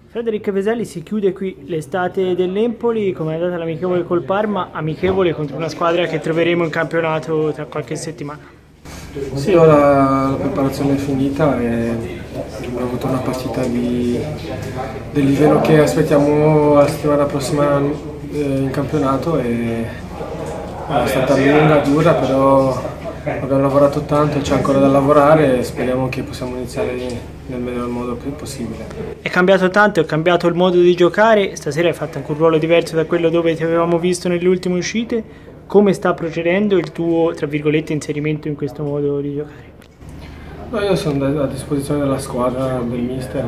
Frederic Veselli, si chiude qui l'estate dell'Empoli. Come è andata l'amichevole col Parma? Amichevole contro una squadra che troveremo in campionato tra qualche settimana. Sì, ora la preparazione è finita e abbiamo avuto una partita del livello che aspettiamo la settimana prossima in campionato e è stata lunga, dura, però abbiamo lavorato tanto e c'è ancora da lavorare e speriamo che possiamo iniziare nel miglior modo possibile. È cambiato tanto, è cambiato il modo di giocare, stasera hai fatto anche un ruolo diverso da quello dove ti avevamo visto nelle ultime uscite. Come sta procedendo il tuo, tra virgolette, inserimento in questo modo di giocare? No, io sono a disposizione della squadra, del mister,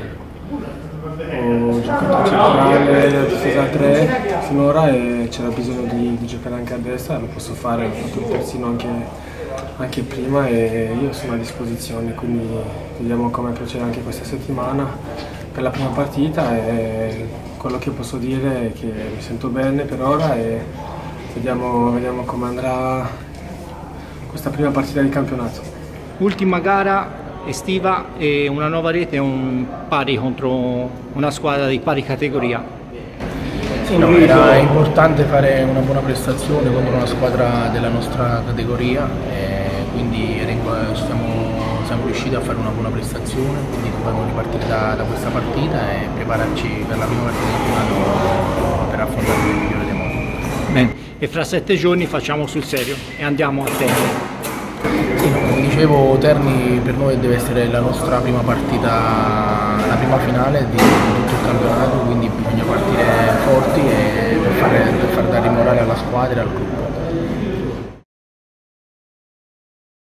ho giocato centrale, difesa 3 finora e c'era bisogno di giocare anche a destra, lo posso fare, ho fatto il terzino anche prima e io sono a disposizione, quindi vediamo come procede anche questa settimana per la prima partita e quello che posso dire è che mi sento bene per ora e vediamo come andrà questa prima partita di campionato. Ultima gara estiva e una nuova rete e un pari contro una squadra di pari categoria. Sì, no, era importante fare una buona prestazione contro una squadra della nostra categoria e quindi siamo riusciti a fare una buona prestazione, quindi dobbiamo ripartire da questa partita e prepararci per la prima partita di campionato per affrontare il migliore dei modi. Bene. E fra 7 giorni facciamo sul serio e andiamo a Terni. Sì, come dicevo, Terni per noi deve essere la nostra prima partita, la prima finale di tutto il campionato, quindi bisogna partire forti e per far dare morale alla squadra e al gruppo.